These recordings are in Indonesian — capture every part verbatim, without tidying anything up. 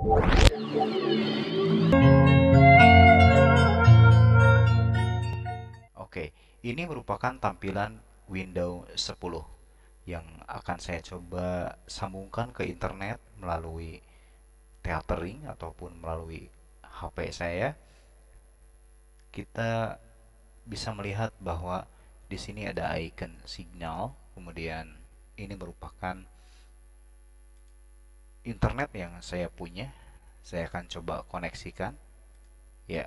Oke, ini merupakan tampilan Windows sepuluh yang akan saya coba sambungkan ke internet melalui tethering ataupun melalui H P saya. Kita bisa melihat bahwa di sini ada icon signal, kemudian ini merupakan internet yang saya punya. Saya akan coba koneksikan. Ya,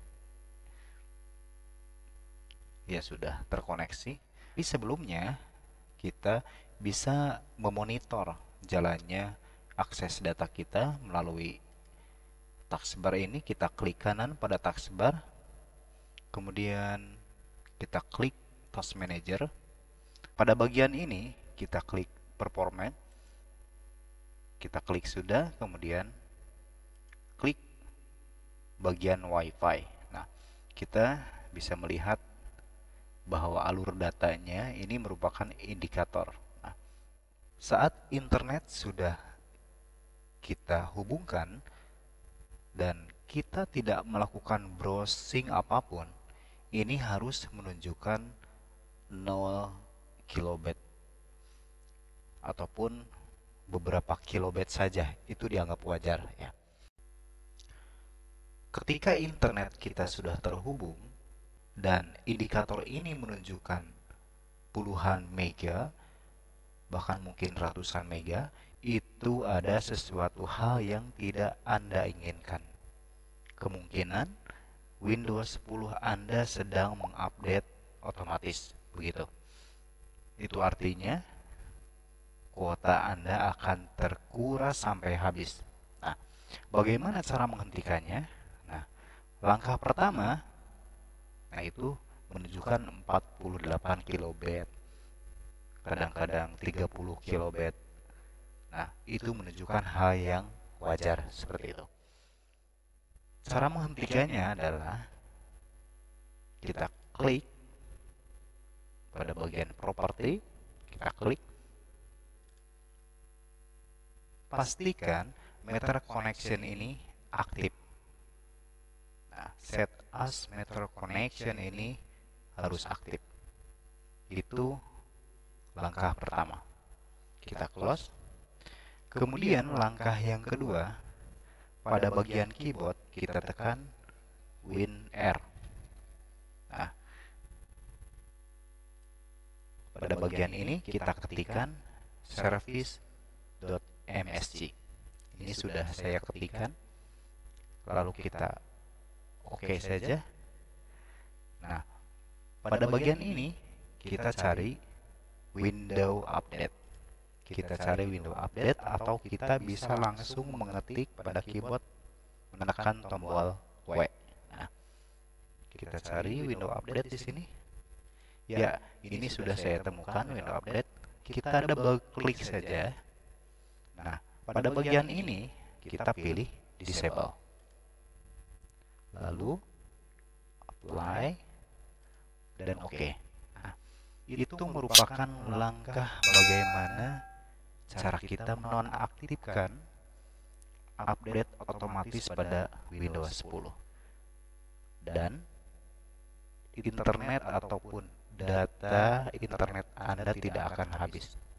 ya sudah terkoneksi. Di sebelumnya kita bisa memonitor jalannya akses data kita melalui taskbar ini. Kita klik kanan pada taskbar, kemudian kita klik Task Manager. Pada bagian ini kita klik Performance, kita klik sudah, kemudian klik bagian WiFi. Nah, kita bisa melihat bahwa alur datanya ini merupakan indikator. Nah, saat internet sudah kita hubungkan dan kita tidak melakukan browsing apapun, ini harus menunjukkan nol kilobit ataupun beberapa kilobit saja, itu dianggap wajar ya. Ketika internet kita sudah terhubung dan indikator ini menunjukkan puluhan mega, bahkan mungkin ratusan mega, itu ada sesuatu hal yang tidak Anda inginkan. Kemungkinan Windows sepuluh Anda sedang mengupdate otomatis, begitu. Itu artinya kuota Anda akan terkuras sampai habis. Nah, bagaimana cara menghentikannya? Nah, langkah pertama, nah itu menunjukkan empat puluh delapan kilobit, kadang-kadang tiga puluh kilobit. Nah, itu menunjukkan hal yang wajar seperti itu. Cara menghentikannya adalah kita klik pada bagian properti, kita klik, pastikan meter connection ini aktif. Nah, set as meter connection ini harus aktif. Itu langkah pertama. Kita close. Kemudian langkah yang kedua, pada bagian keyboard kita tekan Win R. Nah, pada bagian ini kita ketikkan service.msg. Ini sudah saya ketikkan. Lalu kita oke saja. Nah, pada bagian ini kita cari window update. Kita cari window update atau kita bisa langsung mengetik pada keyboard menekan tombol W. Nah, kita cari window update di sini. Ya, ini sudah saya temukan window update. Kita double klik saja. Nah, pada bagian ini kita pilih disable. Lalu apply dan oke. Okay. Nah, itu merupakan langkah bagaimana cara kita menonaktifkan update otomatis pada Windows sepuluh. Dan internet ataupun data internet Anda tidak akan habis.